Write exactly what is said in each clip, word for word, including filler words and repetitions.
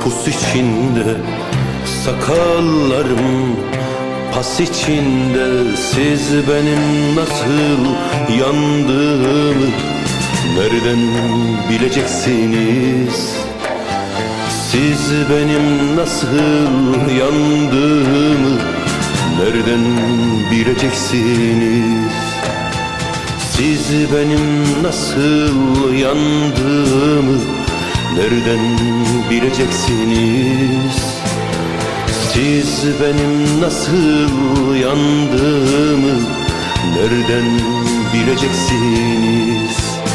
pus içinde, sakallarım pas içinde. Siz benim nasıl yandığımı nereden bileceksiniz? Siz benim nasıl yandığımı nereden bileceksiniz? Siz benim nasıl yandığımı nereden bileceksiniz? Siz benim nasıl yandığımı nereden bileceksiniz?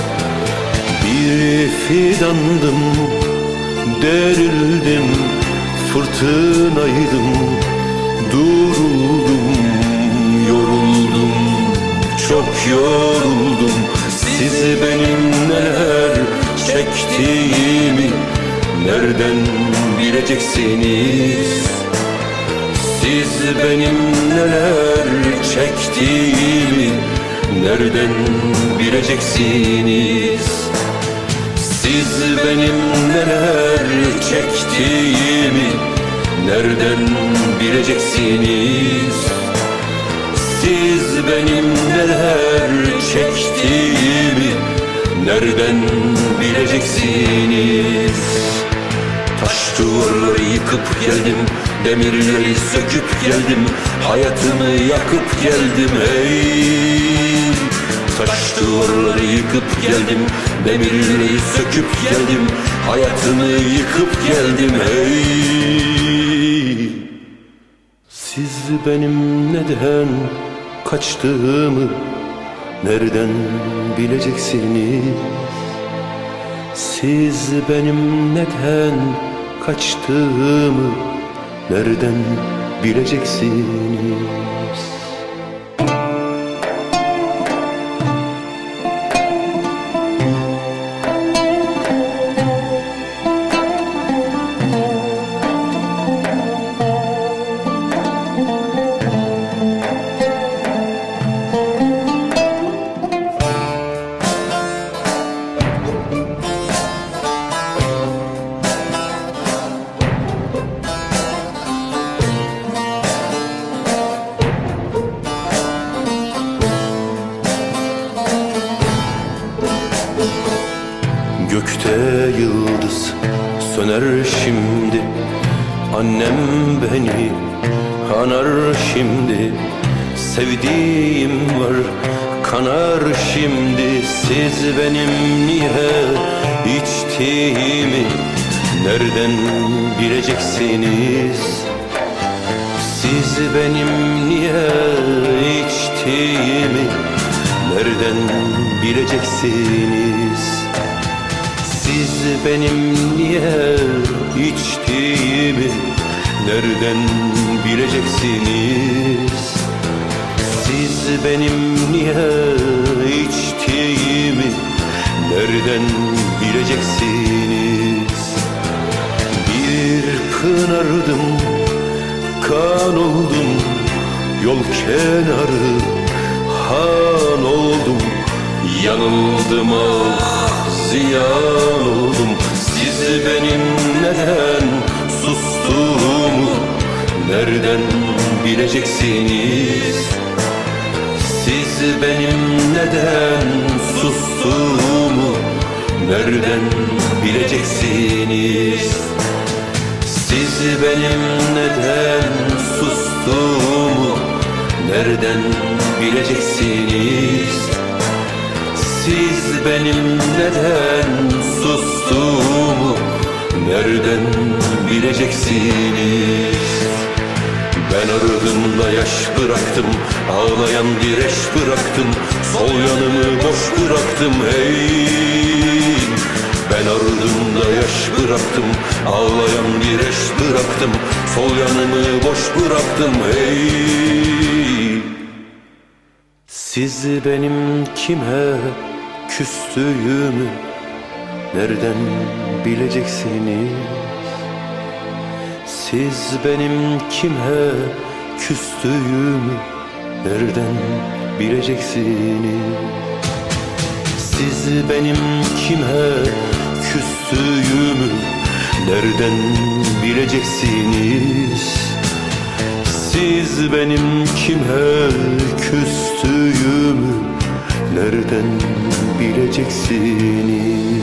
Bir fidandım, derildim, fırtınaydım, duruldum, yoruldum, çok yoruldum. Siz benim neler çektiğimi nereden bileceksiniz? Siz benim neler çektiğimi nereden bileceksiniz? Siz benim neler çektiğimi nereden bileceksiniz? Siz benim neler çektiğimi nereden bileceksiniz? Taş duvarları yıkıp geldim, demirleri söküp geldim, hayatımı yakıp geldim hey. Taş duvarları yıkıp geldim, demirleri söküp geldim, hayatımı yıkıp geldim hey. Siz benim neden kaçtığımı nereden bileceksiniz? Siz benim neden kaçtığımı nereden bileceksiniz? Gökte yıldız söner şimdi, annem beni anar şimdi. Sevdiğim var kanar şimdi. Siz benim niye içtiğimi nereden bileceksiniz? Siz benim niye içtiğimi nereden bileceksiniz? Siz benim niye içtiğimi nereden bileceksiniz? Siz benim niye içtiğimi nereden bileceksiniz? Bir pınardım, kan oldum, yol kenarı han oldum. Yanıldım ah, ziyan oldum. Siz benim neden sustuğumu nereden bileceksiniz? Siz benim neden sustuğumu nereden bileceksiniz? Siz benim neden sustuğumu nereden bileceksiniz? Siz benim neden sustuğumu nereden bileceksiniz? Ben ardımda yaş bıraktım, ağlayan bir eş bıraktım, sol yanımı boş bıraktım hey. Ben ardımda yaş bıraktım, ağlayan bir eş bıraktım, sol yanımı boş bıraktım hey. Siz benim kime küstüğümü nereden bileceksiniz? Siz benim kime küstüğümü nereden bileceksiniz? Siz benim kime küstüğümü nereden bileceksiniz? Siz benim kime küstüğümü nereden bileceksiniz?